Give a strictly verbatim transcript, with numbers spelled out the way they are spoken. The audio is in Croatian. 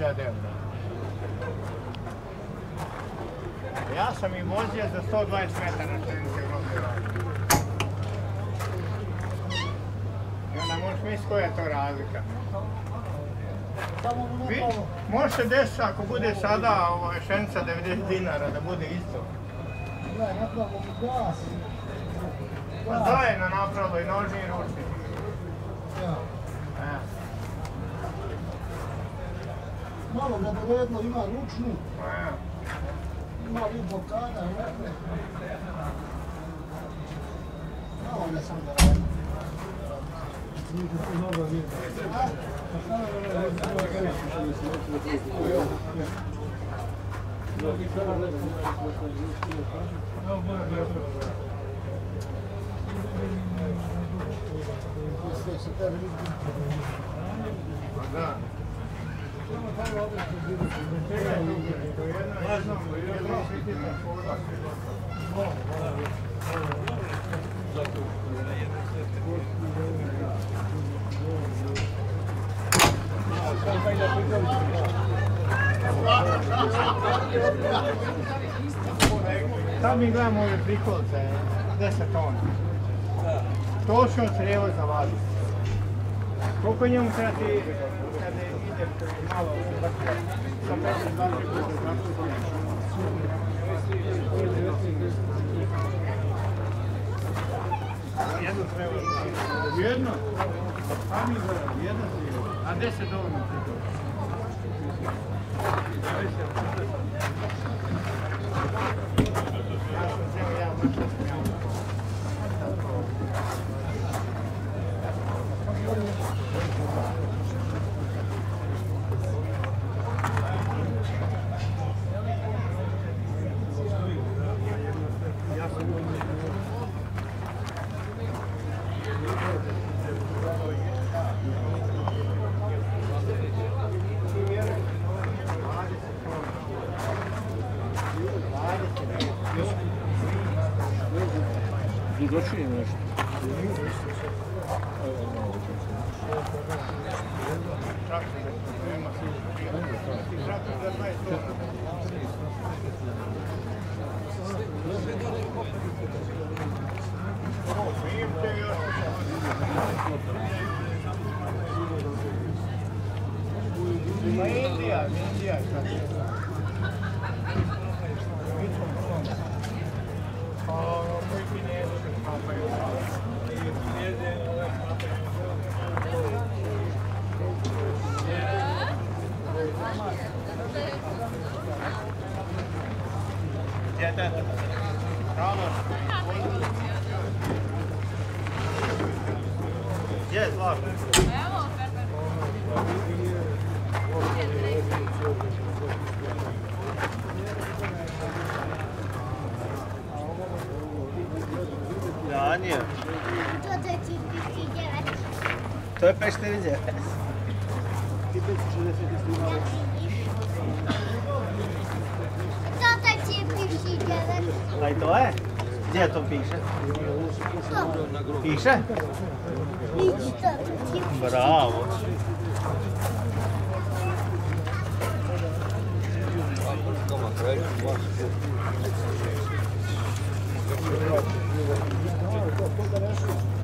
hiljade eura. Ja sam ih vozio za sto dvadeset metara pšenice u Rozdjevaru. I onda možeš misliti koja je to razlika. Može se desiti ako bude sada pšenica devedeset dinara da bude isto. Gledaj, napravimo mi glas. Pa zajedno napravilo i nožni i ručni. Ja. Malo nedovedno ima ručnu. Ima li blokada, ne? Malo ne sam da radim. Nije to dobro vidio. A? Pa šta je ovo? Da. Sad mi gledamo ove prikolce, deset tona. Točno crijevo za vadu. Koliko njemu treba ti kada ide malo sa pedeset dvadeset puta? Jedno treba. Jedno? A mi gledamo, jedno crijevo. A deset dovoljno prikolce. Ja sam zelo ja vrlo smijao. Došli nešto. Indija, Indija. Gdje je Zlako? Evo, Danje. To je pet četiri devet. A i to je? Gdje to piše? Piše? Bravo. Doma, kraj,